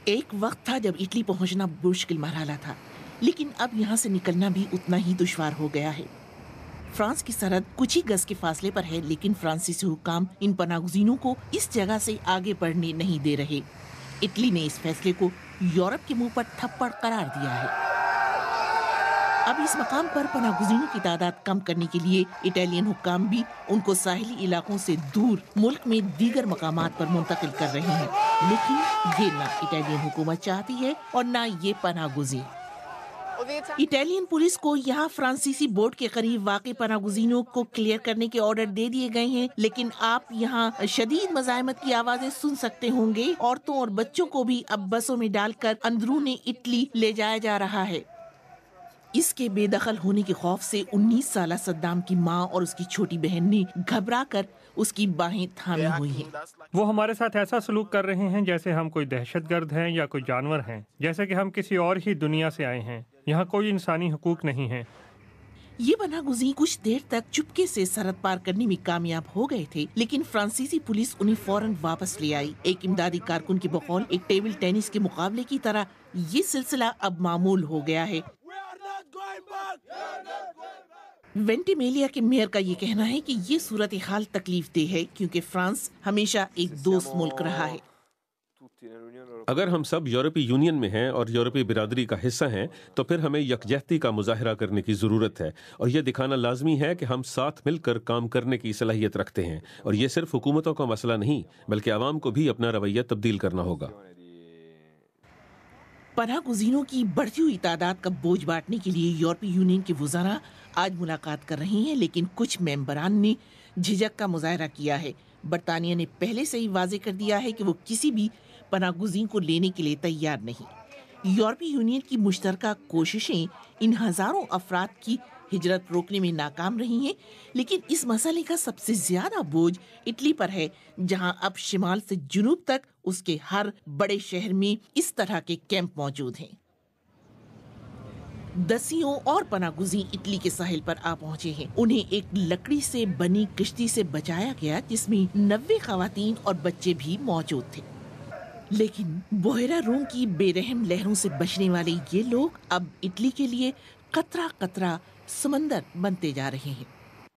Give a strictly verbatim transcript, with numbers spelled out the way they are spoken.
ایک وقت تھا جب اٹلی پہنچنا مشکل مرحلہ تھا، لیکن اب یہاں سے نکلنا بھی اتنا ہی دشوار ہو گیا ہے۔ فرانس کی سرحد کچھ ہی گز کے فاصلے پر ہے، لیکن فرانسیسی حکام ان پناہ گزینوں کو اس جگہ سے آگے بڑھنے نہیں دے رہے۔ اٹلی نے اس فیصلے کو یورپ کے منہ پر تھپڑ قرار دیا ہے۔ اب اس مقام پر پناہ گزینوں کی تعداد کم کرنے کے لیے اٹالین حکام بھی ان کو ساحلی علاقوں سے دور ملک میں دیگر مقامات پر منتقل کر رہے ہیں، لیکن یہ نہ اٹالین حکومت چاہتی ہے اور نہ یہ پناہ گزین۔ اٹالین پولیس کو یہاں فرانسیسی بورڈ کے قریب واقع پناہ گزینوں کو کلیئر کرنے کے آرڈر دے دیے گئے ہیں، لیکن آپ یہاں شدید مزاحمت کی آوازیں سن سکتے ہوں گے۔ عورتوں اور بچوں کو بھی اب بسوں میں ڈال کر اندرون اٹلی لے جایا جا رہا ہے۔ اس کے بے دخل ہونے کے خوف سے انیس سالہ صدام کی ماں اور اس کی چھوٹی بہن نے گھبرا کر اس کی باہیں تھامی ہوئی ہیں۔ وہ ہمارے ساتھ ایسا سلوک کر رہے ہیں جیسے ہم کوئی دہشت گرد ہیں یا کوئی جانور ہیں، جیسے کہ ہم کسی اور ہی دنیا سے آئے ہیں۔ یہاں کوئی انسانی حقوق نہیں ہیں۔ یہ پناہ گزین کچھ دیر تک چپکے سے سرحد پار کرنے میں کامیاب ہو گئے تھے، لیکن فرانسیسی پولیس انہیں فوراً واپس لے آئی۔ ایک امدادی کارکن کے بقول ایک ٹیبل ٹینس کے مقابلے کی طرح یہ سلسلہ اب معمول ہو گیا ہے۔ وینٹیمیلیا کے میئر کا یہ کہنا ہے کہ یہ صورتحال تکلیف دہ ہے کیونکہ فرانس ہمیشہ ایک دوست ملک رہا ہے۔ اگر ہم سب یورپی یونین میں ہیں اور یورپی برادری کا حصہ ہیں تو پھر ہمیں یکجہتی کا مظاہرہ کرنے کی ضرورت ہے، اور یہ دکھانا لازمی ہے کہ ہم ساتھ مل کر کام کرنے کی صلاحیت رکھتے ہیں، اور یہ صرف حکومتوں کا مسئلہ نہیں بلکہ عوام کو بھی اپنا رویہ تبدیل کرنا ہوگا۔ پناہ گزینوں کی بڑھتی ہوئی تعداد کا بوجھ بانٹنے کے لیے یورپی یونین کے وزراء آج ملاقات کر رہے ہیں، لیکن کچھ ممبران نے جھجک کا مظاہرہ کیا ہے۔ برطانیہ نے پہلے سے ہی واضح کر دیا ہے کہ وہ کسی بھی پناہ گزین کو لینے کے لیے تیار نہیں۔ یورپی یونین کی مشترکہ کوششیں ان ہزاروں افراد کی ہجرت روکنے میں ناکام رہی ہیں، لیکن اس مسئلے کا سب سے زیادہ بوجھ اٹلی پر ہے، جہاں اب شمال سے جنوب تک اس کے ہر بڑے شہر میں اس طرح کے کیمپ موجود ہیں۔ دسیوں اور پناہ گزین اٹلی کے ساحل پر آ پہنچے ہیں۔ انہیں ایک لکڑی سے بنی کشتی سے بچایا گیا جس میں نوے خواتین اور بچے بھی موجود تھے، لیکن بحیرہ روم کی بے رحم لہروں سے بچنے والے یہ لوگ اب اٹلی کے لیے قطرہ قطرہ سمندر بنتے جا رہے ہیں۔